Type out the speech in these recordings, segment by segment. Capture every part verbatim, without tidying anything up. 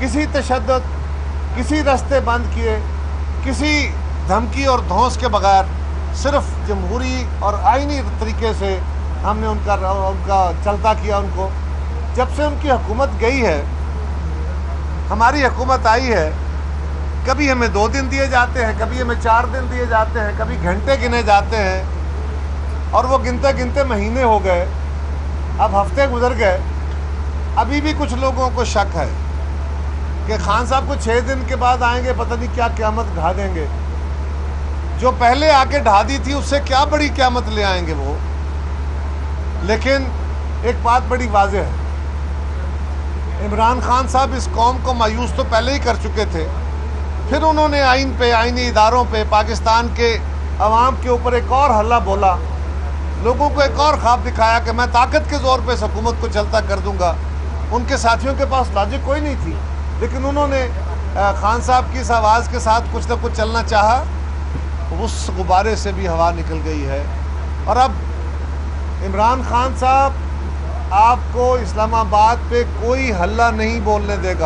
किसी तशद्दुद, किसी रास्ते बंद किए, किसी धमकी और धौंस के बगैर सिर्फ जमहूरी और आइनी तरीके से हमने उनका उनका चलता किया। उनको जब से उनकी हुकूमत गई है, हमारी हुकूमत आई है, कभी हमें दो दिन दिए जाते हैं, कभी हमें चार दिन दिए जाते हैं, कभी घंटे गिने जाते हैं, और वो गिनते गिनते महीने हो गए, अब हफ्ते गुजर गए। अभी भी कुछ लोगों को शक है कि खान साहब को छः दिन के बाद आएंगे, पता नहीं क्या क़यामत ढा देंगे। जो पहले आके ढा दी थी उससे क्या बड़ी क़यामत ले आएंगे वो। लेकिन एक बात बड़ी वाज़ेह है, इमरान खान साहब इस कौम को मायूस तो पहले ही कर चुके थे, फिर उन्होंने आइन पे, आइनी इदारों पे, पाकिस्तान के अवाम के ऊपर एक और हल्ला बोला, लोगों को एक और ख्वाब दिखाया कि मैं ताकत के ज़ोर पे इस हुकूमत को चलता कर दूंगा। उनके साथियों के पास लॉजिक कोई नहीं थी, लेकिन उन्होंने खान साहब की इस आवाज़ के साथ कुछ ना कुछ चलना चाहा, उस गुब्बारे से भी हवा निकल गई है। और अब इमरान खान साहब आपको इस्लामाबाद पे कोई हल्ला नहीं बोलने देगा।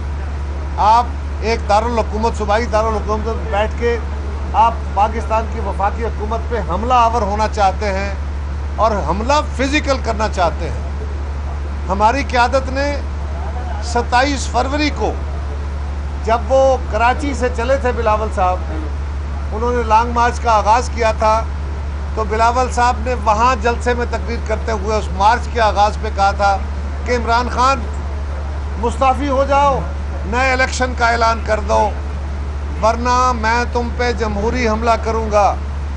आप एक दारुल हुकूमत, सूबाई दारुल हुकूमत में बैठ के आप पाकिस्तान की वफाकी हुकूमत पे हमला आवर होना चाहते हैं और हमला फिज़िकल करना चाहते हैं। हमारी क़यादत ने सत्ताईस फरवरी को, जब वो कराची से चले थे बिलावल साहब, उन्होंने लॉन्ग मार्च का आगाज़ किया था, तो बिलावल साहब ने वहाँ जलसे में तकरीर करते हुए उस मार्च के आगाज़ पे कहा था कि इमरान खान मुस्तफ़ी हो जाओ, नए इलेक्शन का ऐलान कर दो, वरना मैं तुम पे जमहूरी हमला करूँगा।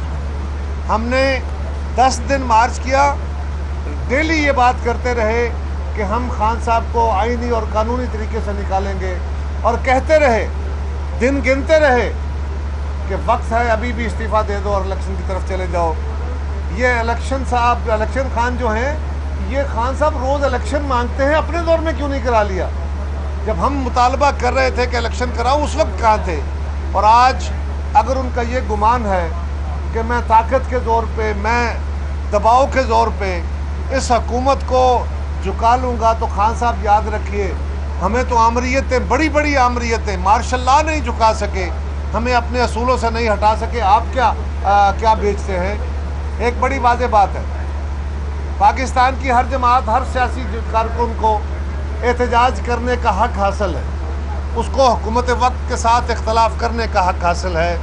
हमने दस दिन मार्च किया, डेली ये बात करते रहे कि हम खान साहब को आइनी और कानूनी तरीके से निकालेंगे, और कहते रहे, दिन गिनते रहे कि वक्त है, अभी भी इस्तीफ़ा दे दो और इलेक्शन की तरफ चले जाओ। ये इलेक्शन साहब, इलेक्शन खान जो हैं, ये खान साहब रोज़ इलेक्शन मांगते हैं, अपने दौर में क्यों नहीं करा लिया? जब हम मुतालबा कर रहे थे कि इलेक्शन कराओ, उस वक्त कहाँ थे? और आज अगर उनका ये गुमान है कि मैं ताकत के ज़ोर पे, मैं दबाव के ज़ोर पे इस हुकूमत को झुका लूँगा, तो खान साहब याद रखिए, हमें तो आमरीयतें, बड़ी बड़ी आमरीयतें मार्शल लॉ नहीं झुका सके, हमें अपने असूलों से नहीं हटा सके। आप क्या आ, क्या बेचते हैं? एक बड़ी वाज़ेह बात है, पाकिस्तान की हर जमात, हर सियासी कारकुन को एहतजाज करने का हक़ हासिल है, उसको हुकूमत वक्त के साथ इख्तलाफ करने का हक़ हासिल है,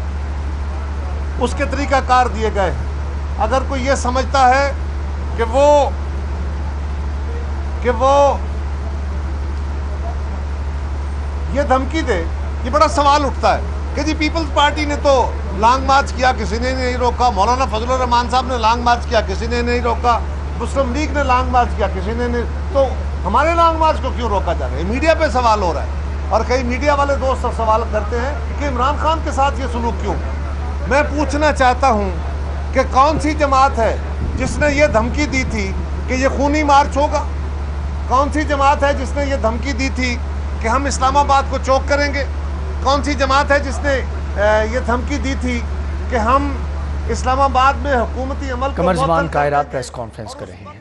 उसके तरीक़ाकार दिए गए हैं। अगर कोई ये समझता है कि वो कि वो ये धमकी दे, ये बड़ा सवाल उठता है कि जी पीपल्स पार्टी ने तो लॉन्ग मार्च किया, किसी ने नहीं रोका, मौलाना फजलुर रहमान साहब ने लॉन्ग मार्च किया, किसी ने नहीं रोका, मुस्लिम लीग ने लॉन्ग मार्च किया, किसी ने नहीं, तो हमारे लॉन्ग मार्च को क्यों रोका जा रहा है? मीडिया पे सवाल हो रहा है, और कई मीडिया वाले दोस्त सवाल करते हैं कि इमरान खान के साथ ये सलूक क्यों। मैं पूछना चाहता हूँ कि कौन सी जमात है जिसने ये धमकी दी थी कि ये खूनी मार्च होगा? कौन सी जमात है जिसने ये धमकी दी थी कि हम इस्लामाबाद को चौक करेंगे? कौन सी जमात है जिसने ये धमकी दी थी कि हम इस्लामाबाद में हुकूमती अमल को कमर जमान कायरात प्रेस कॉन्फ्रेंस कर रहे हैं।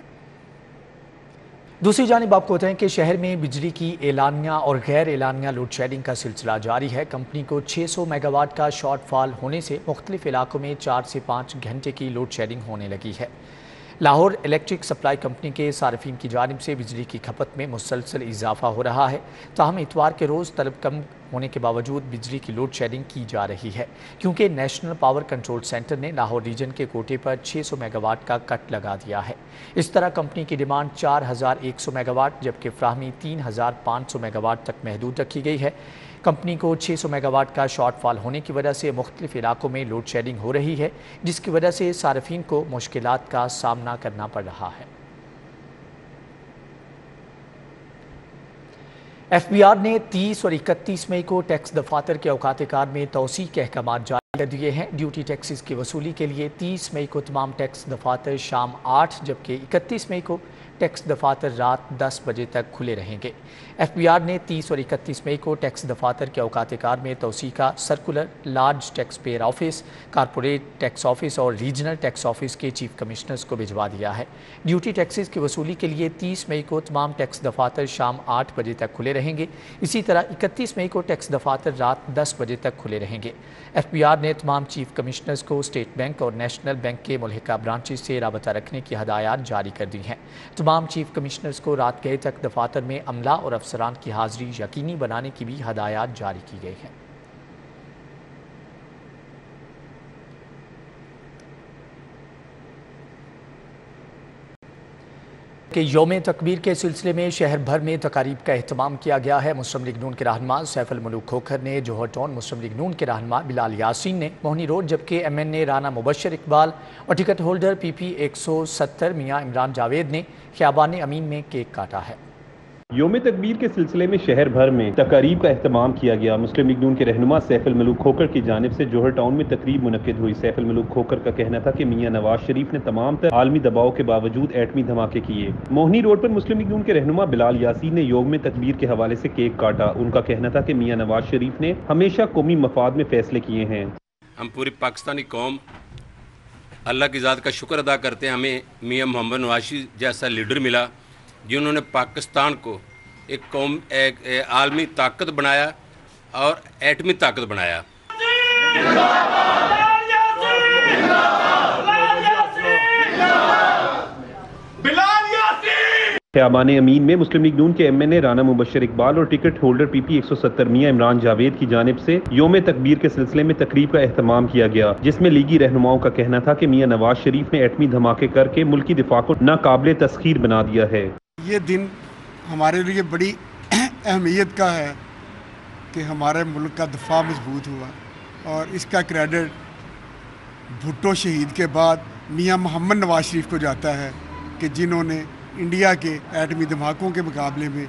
दूसरी जानिब आपको बताएं कि शहर में बिजली की एलानिया और गैर एलानिया लोड शेडिंग का सिलसिला जारी है। कंपनी को छः सौ मेगावाट का शॉर्टफॉल होने से मुख्तलिफ इलाकों में चार से पाँच घंटे की लोड शेडिंग होने लगी है। लाहौर इलेक्ट्रिक सप्लाई कंपनी के सार्फिन की जानिब से बिजली की खपत में मुसलसल इजाफा हो रहा है, ताहम इतवार के रोज़ तलब कम होने के बावजूद बिजली की लोड शेडिंग की जा रही है, क्योंकि नेशनल पावर कंट्रोल सेंटर ने लाहौर रीजन के कोटे पर छः सौ मेगावाट का कट लगा दिया है। इस तरह कंपनी की डिमांड चार हज़ार एक सौ मेगावाट जबकि फ्राहमी तीन हज़ार पाँच सौ मेगावाट तक महदूद रखी गई है। कंपनी को छः सौ मेगावाट का शॉर्टफॉल होने की वजह से मुख्तलिफ इलाकों में लोड शेडिंग हो रही है, जिसकी वजह से सार्फिन को मुश्किलात का सामना करना पड़ रहा है। एफ बी आर ने तीस और इकतीस मई को टैक्स दफातर के औकात कार में तौसीह के अहकाम जारी کر دیے ہیں۔ ڈیوٹی ٹیکسز کی وصولی کے لیے تیس مئی کو تمام ٹیکس دفاتر شام آٹھ جبکہ اکتیس مئی کو ٹیکس دفاتر رات دس بجے تک کھلے رہیں گے۔ ایف بی آر نے تیس اور اکتیس مئی کو ٹیکس دفاتر کے اوقات کار میں توسیع کا circular large taxpayer office, corporate tax office اور ریجنل ٹیکس آفس کے چیف کمشنرز کو بھجوا دیا ہے۔ ڈیوٹی ٹیکسز کی وصولی کے لیے تیس مئی کو تمام ٹیکس دفاتر شام آٹھ بجے تک کھلے رہیں گے۔ اسی طرح اکتیس مئی کو ٹیکس دفاتر رات دس بجے تک کھلے رہیں گے۔ ایف بی آر نے تمام چیف کمشنرز کو اسٹیٹ بینک اور نیشنل بینک کے ملحقہ برانچز سے رابطہ رکھنے کی ہدایات جاری کر دی ہیں۔ تمام چیف کمشنرز کو رات گئے تک دفاتر میں عملہ اور افسران کی حاضری یقینی بنانے کی بھی ہدایات جاری کی گئی ہیں۔ کہ یوم تکبیر کے سلسلے میں شہر بھر میں تقاریب کا اہتمام کیا گیا ہے۔ مسلم لیگ نون کے رہنما سیف الملوک کھوکھر نے جوہر ٹاؤن، مسلم لیگ نون کے رہنما بلال یاسین نے موہنی روڈ، جبکہ M N A Rana Mubashir Iqbal اور ٹکٹ ہولڈر پی پی ایک سو ستر میاں عمران جاوید نے خیابان امین میں کیک کاٹا ہے۔ یوم تکبیر کے سلسلے میں شہر بھر میں تقاریب کا اہتمام کیا گیا۔ مسلم لیگ نون کے رہنما سیف الملوک کھوکھر کی جانب سے جوہر ٹاؤن میں تقریب منعقد ہوئی۔ سیف الملوک کھوکھر کا کہنا تھا کہ میاں نواز شریف نے تمام تر عالمی دباؤ کے باوجود ایٹمی دھماکے کیے۔ موہنی روڈ پر مسلم لیگ نون کے رہنما بلال یاسین نے یوم تکبیر کے حوالے سے کیک کاٹا۔ ان کا کہنا تھا کہ میاں نواز شریف نے ہمیشہ قومی مفاد میں فیصلے کیے ہیں۔ ہم پوری پاکستانی قوم اللہ کی ذات کا شکر ادا کرتے ہیں، ہمیں میاں محمد نواز شریف جیسا لیڈر ملا جنہوں نے پاکستان کو ایک قوم ایک عالمی طاقت بنایا اور ایٹمی طاقت بنایا۔ خیابان امین میں مسلم لیگ نون کے M N A Rana Mubashir Iqbal اور ٹکٹ ہولڈر پی پی ایک سو ستر میاں عمران جاوید کی جانب سے یوم تکبیر کے سلسلے میں تقریب کا اہتمام کیا گیا، جس میں لیگی رہنماؤں کا کہنا تھا کہ میاں نواز شریف نے ایٹمی دھماکے کر کے ملکی دفاع کو ناقابل تسخیر بنا دیا ہے۔ یہ دن ہمارے لیے بڑی اہمیت کا ہے کہ ہمارے ملک کا دفاع مضبوط ہوا، اور اس کا کریڈٹ بھٹو شہید کے بعد میاں محمد نواز شریف کو جاتا ہے کہ جنہوں نے انڈیا کے ایٹمی دھماکوں کے مقابلے میں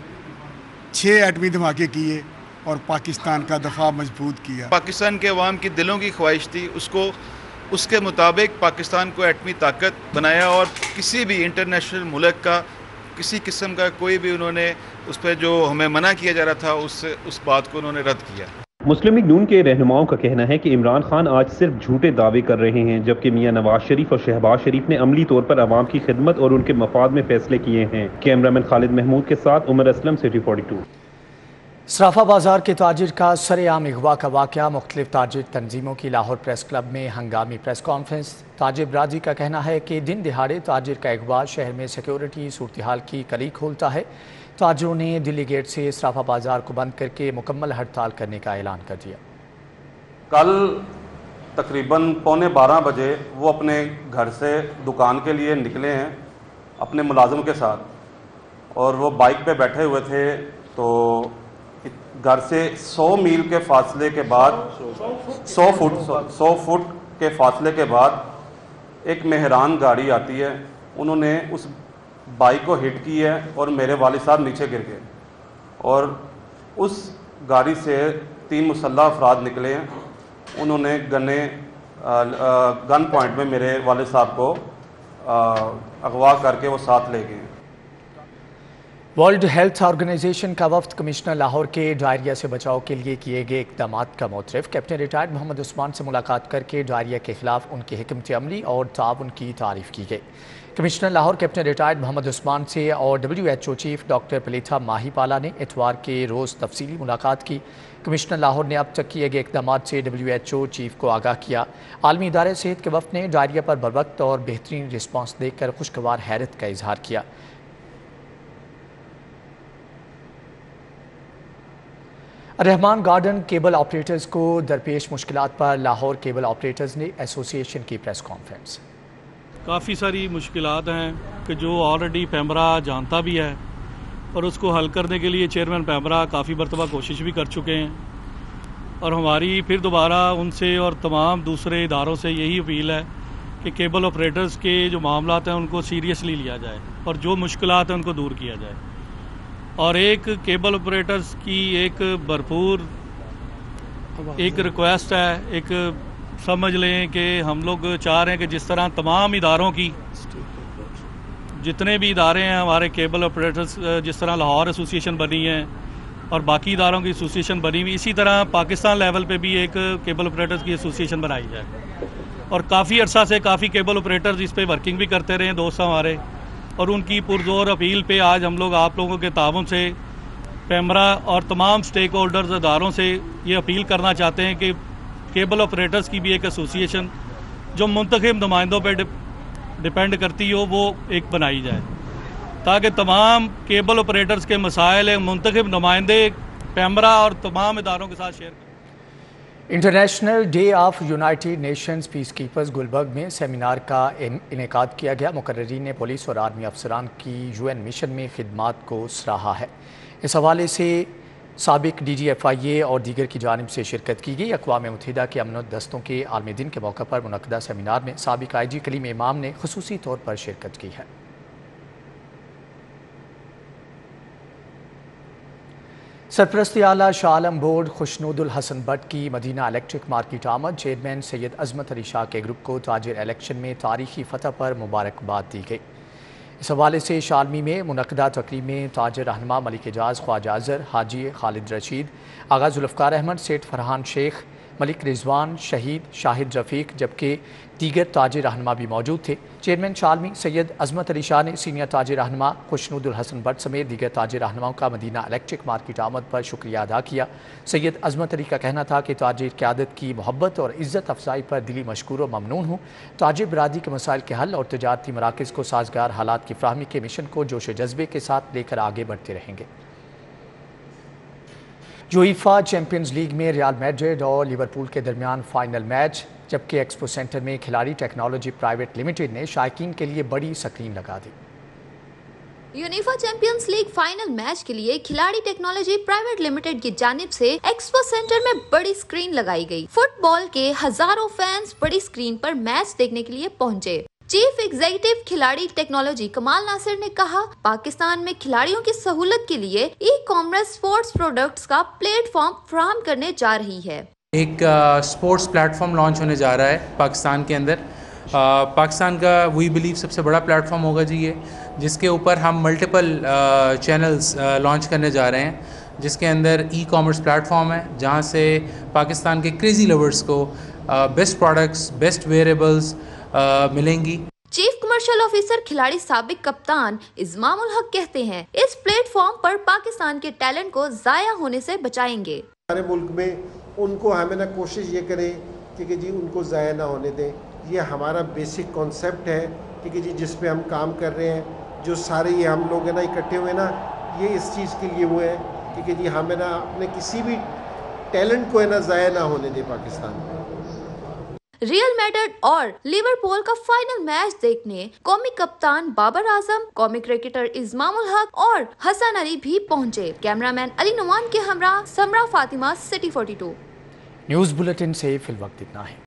چھ ایٹمی دھماکے کیے اور پاکستان کا دفاع مضبوط کیا۔ پاکستان کے عوام کی دلوں کی خواہش تھی، اس کو اس کے مطابق پاکستان کو ایٹمی طاقت بنایا، اور کسی بھی انٹرنیشنل ملک کا کسی قسم کا کوئی بھی انہوں نے اس پہ جو ہمیں منع کیا جا رہا تھا اس اس بات کو انہوں نے رد کیا۔ مسلم لیگ نون کے رہنماؤں کا کہنا ہے کہ عمران خان آج صرف جھوٹے دعوے کر رہے ہیں، جبکہ میاں نواز شریف اور شہباز شریف نے عملی طور پر عوام کی خدمت اور ان کے مفاد میں فیصلے کیے ہیں۔ کیمرامین خالد محمود کے ساتھ Umar Aslam, City forty two. Sarafa Bazaar کے تاجر کا سرے عام اغوا کا واقعہ، مختلف تاجر تنظیموں کی لاہور پریس کلب میں ہنگامی پریس کانفرنس۔ تاجر برادری کا کہنا ہے کہ دن دہاڑے تاجر کا اغوا شہر میں سیکیورٹی صورتحال کی کلی کھولتا ہے۔ تاجروں نے دلی گیٹ سے صرافہ بازار کو بند کر کے مکمل ہڑتال کرنے کا اعلان کر دیا۔ کل تقریباً پونے بارہ بجے وہ اپنے گھر سے دکان کے لیے نکلے ہیں اپنے ملازم کے ساتھ، اور وہ بائک پہ بیٹھے ہوئے تھے تو گھر سے سو میل کے فاصلے کے بعد سو فٹ سو فٹ کے فاصلے کے بعد ایک مہران گاڑی آتی ہے، انہوں نے اس بائک کو ہٹ کی ہے اور میرے والد صاحب نیچے گر گئے، اور اس گاڑی سے تین مسلح افراد نکلے ہیں، انہوں نے گنے گن پوائنٹ میں میرے والد صاحب کو اغوا کر کے وہ ساتھ لے گئے۔ ورلڈ ہیلتھ آرگنائزیشن کا وفد کمشنر لاہور کے ڈائریا سے بچاؤ کے لیے کیے گئے اقدامات کا معترف۔ کیپٹن ریٹائرڈ محمد عثمان سے ملاقات کر کے ڈائریا کے خلاف ان کی حکمت عملی اور تعاون کی تعریف کی گئی۔ Commissioner Lahore captain retired Muhammad Usman سے اور W H O chief doctor Palitha Mahipala نے اتوار کے روز تفصیلی ملاقات کی۔ کمشنر لاہور نے اب تک کیے گئے اقدامات سے ڈبلیو ایچ او چیف کو آگاہ کیا۔ عالمی ادارے صحت کے وفد نے ڈائریا پر بروقت اور بہترین رسپانس دیکھ کر خوشگوار حیرت کا اظہار کیا۔ رحمان گارڈن کیبل آپریٹرز کو درپیش مشکلات پر لاہور کیبل آپریٹرز نے ایسوسی ایشن کی پریس کانفرنس۔ کافی ساری مشکلات ہیں کہ جو آلریڈی پیمرا جانتا بھی ہے، اور اس کو حل کرنے کے لیے چیئرمین پیمرا کافی مرتبہ کوشش بھی کر چکے ہیں، اور ہماری پھر دوبارہ ان سے اور تمام دوسرے اداروں سے یہی اپیل ہے کہ کیبل آپریٹرز کے جو معاملات ہیں ان کو سیریسلی لیا جائے اور جو مشکلات ہیں ان کو دور کیا جائے، اور ایک کیبل آپریٹرز کی ایک بھرپور ایک ریکویسٹ ہے, ایک سمجھ لیں کہ ہم لوگ چاہ رہے ہیں کہ جس طرح تمام اداروں کی, جتنے بھی ادارے ہیں ہمارے کیبل آپریٹرز, جس طرح لاہور ایسوسی ایشن بنی ہے اور باقی اداروں کی ایسوسی ایشن بنی ہوئی, اسی طرح پاکستان لیول پہ بھی ایک کیبل آپریٹرز کی ایسوسی ایشن بنائی جائے. اور کافی عرصہ سے کافی کیبل آپریٹرز اس پہ ورکنگ بھی کرتے رہے ہیں دوست ہمارے, اور ان کی پرزور اپیل پہ آج ہم لوگ آپ لوگوں کے تعاون سے پیمرا اور تمام سٹیک ہولڈرز اداروں سے یہ اپیل کرنا چاہتے ہیں کہ کیبل آپریٹرز کی بھی ایک ایسوسی ایشن جو منتخب نمائندوں پہ ڈپینڈ کرتی ہو وہ ایک بنائی جائے, تاکہ تمام کیبل آپریٹرز کے مسائل منتخب نمائندے پیمرا اور تمام اداروں کے ساتھ شیئر کریں. International Day of United Nations peacekeepers Gulberg میں سیمینار کا انعقاد کیا گیا. مقررین نے پولیس اور آرمی افسران کی یو این مشن میں خدمات کو سراہا ہے. اس حوالے سے سابق ڈی جی ایف آئی اے اور دیگر کی جانب سے شرکت کی گئی. اقوام متحدہ کے امن و دستوں کے عالمی دن کے موقع پر منعقدہ سیمینار میں سابق آئی جی کلیم امام نے خصوصی طور پر شرکت کی ہے. سرپرستی اعلیٰ شاہ عالم بورڈ خوشنود الحسن بٹ کی مدینہ الیکٹرک مارکیٹ آمد. چیئرمین سید عظمت علی شاہ کے گروپ کو تاجر الیکشن میں تاریخی فتح پر مبارکباد دی گئی. اس حوالے سے شالمی میں منعقدہ تقریب میں تاجر رہنما ملک اعجاز خواجہ اظہر, حاجی خالد رشید, آغا ذوالفقار احمد, سیٹھ فرحان شیخ, ملک رضوان, شہید شاہد رفیق جبکہ دیگر تاجر رہنما بھی موجود تھے. چیئرمین شالمی سید عظمت علی شاہ نے سینئر تاجر رہنما خوشنود الحسن بٹ سمیت دیگر تاجر رہنماؤں کا مدینہ الیکٹرک مارکیٹ آمد پر شکریہ ادا کیا. سید عظمت علی کا کہنا تھا کہ تاجر قیادت کی محبت اور عزت افزائی پر دلی مشکور و ممنون ہوں. تاجر برادری کے مسائل کے حل اور تجارتی مراکز کو سازگار حالات کی فراہمی کے مشن کو جوش و جذبے کے ساتھ لے کر آگے بڑھتے رہیں گے. یوئیفا چیمپئنز لیگ میں ریال میڈرڈ اور لیورپول کے درمیان فائنل میچ, جبکہ ایکسپو سینٹر میں کھلاڑی ٹیکنالوجی پرائیویٹ لمیٹڈ نے شائقین کے لیے بڑی سکرین لگا دی. UEFA Champions League final match کے لیے کھلاڑی ٹیکنالوجی پرائیویٹ لمیٹڈ کی جانب سے ایکسپو سینٹر میں بڑی سکرین لگائی گئی. فٹ بال کے ہزاروں فینس بڑی سکرین پر میچ دیکھنے کے لیے پہنچے. Chief executive Khiladi technology Kamal Nasir نے کہا, پاکستان میں کھلاڑیوں کی سہولت کے لیے ای کامرس سپورٹس پروڈکٹس کا پلیٹ فارم فراہم کرنے جا رہی ہے. ایک سپورٹس پلیٹ فارم لانچ ہونے جا رہا ہے پاکستان کے اندر. پاکستان کا وی بلیو سب سے بڑا پلیٹ فارم ہوگا جی یہ, جس کے اوپر ہم ملٹیپل چینلز لانچ کرنے جا رہے ہیں, جس کے اندر ای کامرس پلیٹ فارم ہے جہاں سے پاکستان کے کریزی لورز کو بیسٹ پروڈکٹس, بیسٹ ویئریبلز ملیں گی. چیف کمرشل آفیسر کھلاڑی سابق کپتان ازمام الحق کہتے ہیں, اس پلیٹ فارم پر پاکستان کے ٹیلنٹ کو ضائع ہونے سے بچائیں گے. ہمارے ملک میں ان کو ہمیں نہ کوشش یہ کریں کہ جی ان کو ضائع نہ ہونے دیں. یہ ہمارا بیسک کانسیپٹ ہے کہ جی جس پہ ہم کام کر رہے ہیں, جو سارے یہ ہم لوگ ہیں نا اکٹھے ہوئے نا, یہ اس چیز کے لیے ہوئے ہیں کہ جی ہمیں نا اپنے کسی بھی ٹیلنٹ کو ہے نا ضائع نہ ہونے دیں پاکستان میں. ریئل میڈرڈ اور لیورپول کا فائنل میچ دیکھنے قومی کپتان بابر اعظم, قومی کرکٹر ازمام الحق اور حسن علی بھی پہنچے. کیمرہ مین علی نعمان کے ہمراہ Samra Fatima, City forty two. News bulletin سے فی الوقت اتنا ہے.